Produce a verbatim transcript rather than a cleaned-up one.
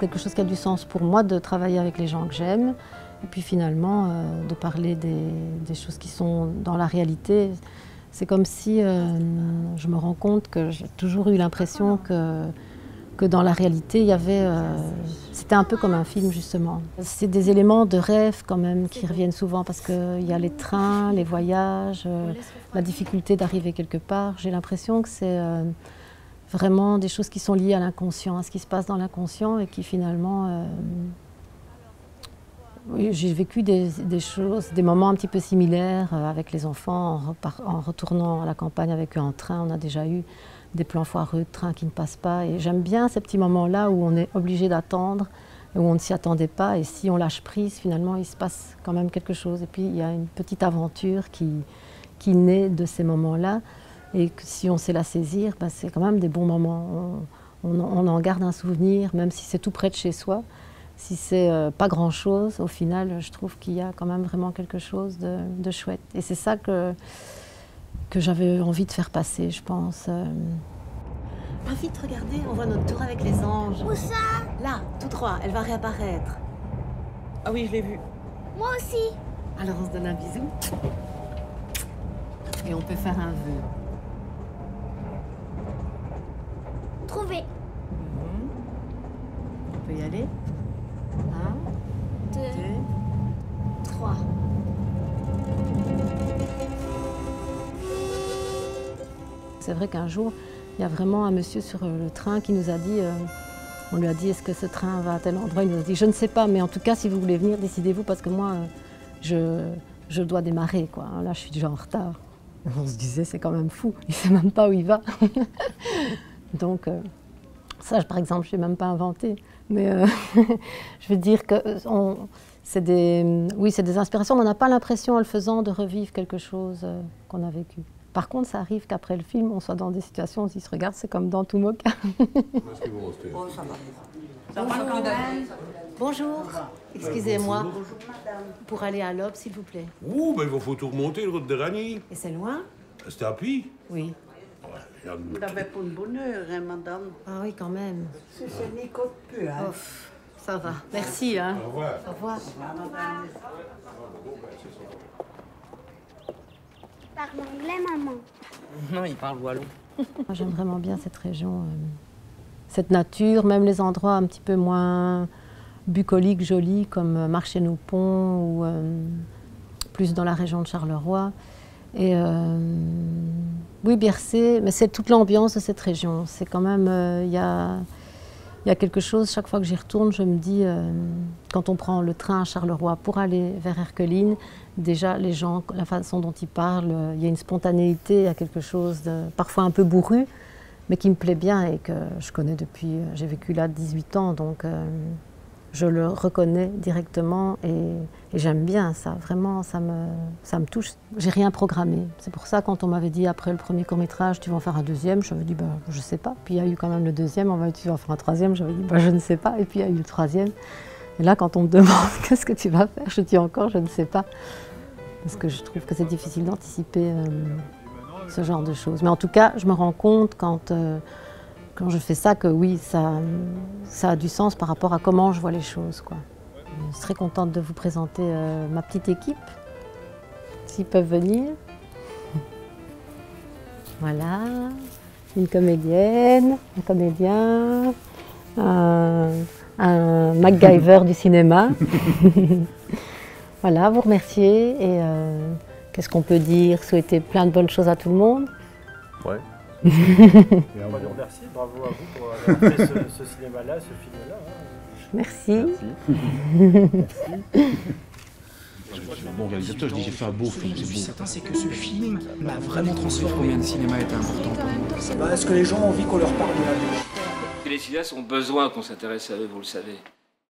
quelque chose qui a du sens pour moi de travailler avec les gens que j'aime. Et puis finalement, euh, de parler des, des choses qui sont dans la réalité. C'est comme si euh, je me rends compte que j'ai toujours eu l'impression que, que dans la réalité, il y avait... Euh, c'était un peu comme un film, justement. C'est des éléments de rêve, quand même, qui reviennent souvent, parce qu'il y a les trains, les voyages, euh, la difficulté d'arriver quelque part. J'ai l'impression que c'est euh, vraiment des choses qui sont liées à l'inconscient, à ce qui se passe dans l'inconscient, et qui finalement... Euh, Oui, j'ai vécu des, des choses, des moments un petit peu similaires avec les enfants, en, repart, en retournant à la campagne avec eux en train. On a déjà eu des plans foireux de train qui ne passent pas. Et j'aime bien ces petits moments-là où on est obligé d'attendre, où on ne s'y attendait pas. Et si on lâche prise, finalement, il se passe quand même quelque chose. Et puis, il y a une petite aventure qui, qui naît de ces moments-là. Et que si on sait la saisir, bah, c'est quand même des bons moments. On, on, on en garde un souvenir, même si c'est tout près de chez soi. Si c'est euh, pas grand-chose, au final, je trouve qu'il y a quand même vraiment quelque chose de, de chouette. Et c'est ça que, que j'avais envie de faire passer, je pense. Euh... Ah, vite, regardez, on voit notre tour avec les anges. Où ça? Là, tout droit, elle va réapparaître. Ah oui, je l'ai vue. Moi aussi. Alors on se donne un bisou. Et on peut faire un vœu. Trouvé. Mmh. On peut y aller. Un, Deux, deux, trois. C'est vrai qu'un jour, il y a vraiment un monsieur sur le train qui nous a dit, euh, on lui a dit, est-ce que ce train va à tel endroit? Il nous a dit, je ne sais pas, mais en tout cas, si vous voulez venir, décidez-vous, parce que moi, euh, je, je dois démarrer, quoi. Là, je suis déjà en retard. On se disait, c'est quand même fou, il ne sait même pas où il va. Donc, euh, ça, par exemple, je ne l'ai même pas inventé. Mais euh, je veux dire que c'est des, oui, c'est des inspirations, mais on n'a pas l'impression, en le faisant, de revivre quelque chose euh, qu'on a vécu. Par contre, ça arrive qu'après le film, on soit dans des situations où on se regarde, c'est comme dans Toumoka. Oh, ça va. Bonjour. Bonjour. Excusez-moi. Bonjour, madame. Pour aller à l'Aube, s'il vous plaît. Oh, ben il faut tout remonter, le route de Ragny. Et c'est loin? C'était à pied. Oui. Vous l'avez pour une bonne heure, hein, madame. Ah oui, quand même. C'est ce Nico peu, hein. Oh, ça va. Merci, hein. Au revoir. Au revoir. Parle anglais, maman. Non, il parle wallon. J'aime vraiment bien cette région, euh, cette nature, même les endroits un petit peu moins bucoliques, jolis, comme Marché-nos-Ponts ou euh, plus dans la région de Charleroi. Et euh, oui, Biercé, mais c'est toute l'ambiance de cette région. C'est quand même, il euh, y, a, y a quelque chose, chaque fois que j'y retourne, je me dis, euh, quand on prend le train à Charleroi pour aller vers Erqueline, déjà les gens, la façon dont ils parlent, il y a une spontanéité, il y a quelque chose de parfois un peu bourru, mais qui me plaît bien et que je connais depuis, j'ai vécu là dix-huit ans, donc euh, je le reconnais directement et, et j'aime bien ça, vraiment ça me, ça me touche. J'ai rien programmé, c'est pour ça quand on m'avait dit après le premier court-métrage, tu vas en faire un deuxième, j'avais dit bah, je sais pas, puis il y a eu quand même le deuxième, on m'a dit tu vas en faire un troisième, j'avais dit bah, je ne sais pas, et puis il y a eu le troisième. Et là quand on me demande qu'est-ce que tu vas faire, je dis encore je ne sais pas, parce que je trouve que c'est difficile d'anticiper euh, ce genre de choses. Mais en tout cas, je me rends compte quand... Euh, Quand je fais ça, que oui, ça, ça a du sens par rapport à comment je vois les choses, quoi. Je suis très contente de vous présenter euh, ma petite équipe, s'ils peuvent venir. Voilà, une comédienne, un comédien, un, un MacGyver du cinéma. Voilà, vous remercier et euh, qu'est-ce qu'on peut dire, souhaiter plein de bonnes choses à tout le monde. Ouais. Et on va nous remercier, bravo à vous pour avoir fait ce, ce cinéma-là, ce film-là. Hein. Merci. Merci. Bon réalisateur, je dis j'ai fait un beau film. Ce que je suis certain, c'est que ce film m'a vraiment transformé. Combien de cinéma était important pour moi. Bah, est-ce que les gens ont envie qu'on leur parle de la vie? Les cinéastes ont besoin qu'on s'intéresse à eux, vous le savez.